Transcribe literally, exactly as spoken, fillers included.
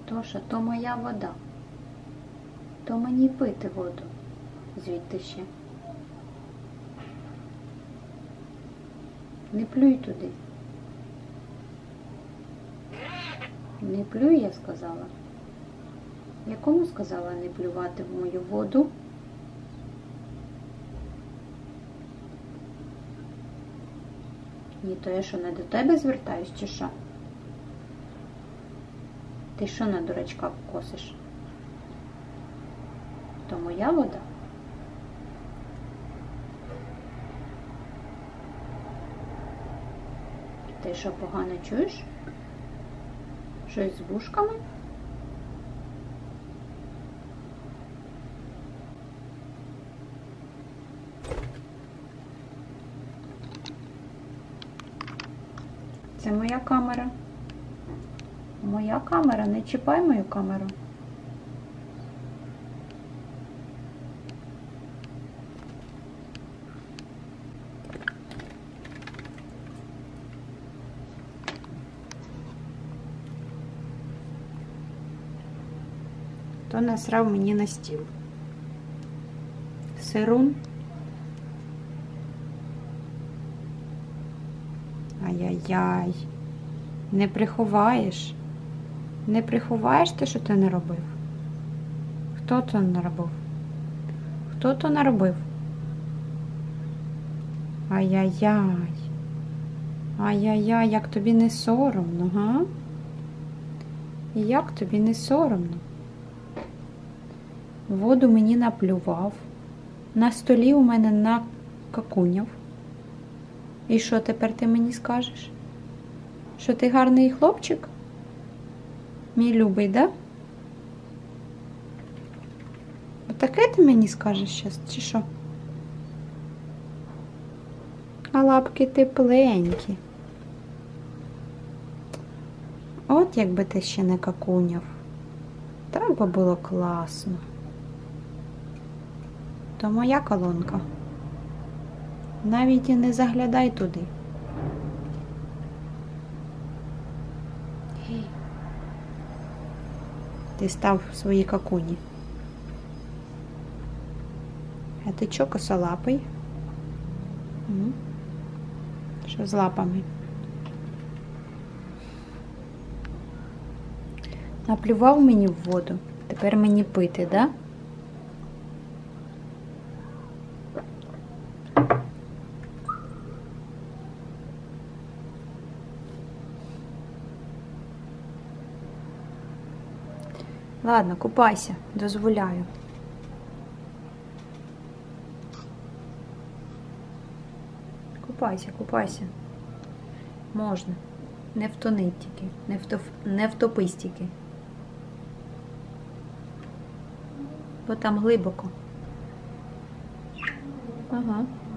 Тоша, то моя вода. То мені пити воду. Звідти ще. Не плюй туди. Не плюй, я сказала. Я кому сказала не плювати в мою воду? Ні, то я що, не до тебе звертаюсь, чи що? Ти що на дурачка косиш? То моя вода? Ти що, погано чуєш? Щось з вушками? Це моя камера. Моя камера, не чіпай мою камеру. То насрав мені на стіл. Сирун. Ай-яй-яй. Не приховаєш. Не приховаєш те, що ти не робив? Хто то наробив? Хто то наробив? Ай-яй-яй. Ай-яй-яй, як тобі не соромно, га? Як тобі не соромно? Воду мені наплював. На столі у мене накакуняв. І що тепер ти мені скажеш? Що ти гарний хлопчик? Мій любий, да? Отаке ти мені скажеш зараз, чи що? А лапки тепленькі. От якби ти ще не какуняв. Так би було класно. То моя колонка. Навіть і не заглядай туди. Гей. Ти став в своїй какуні. А ти чо косолапий? М? Що з лапами? Наплював мені в воду. Тепер мені пити, да? Ладно, купайся, дозволяю. Купайся, купайся. Можна. Не втони тільки, не, втоп... не втопись тільки. Бо там глибоко. Ага.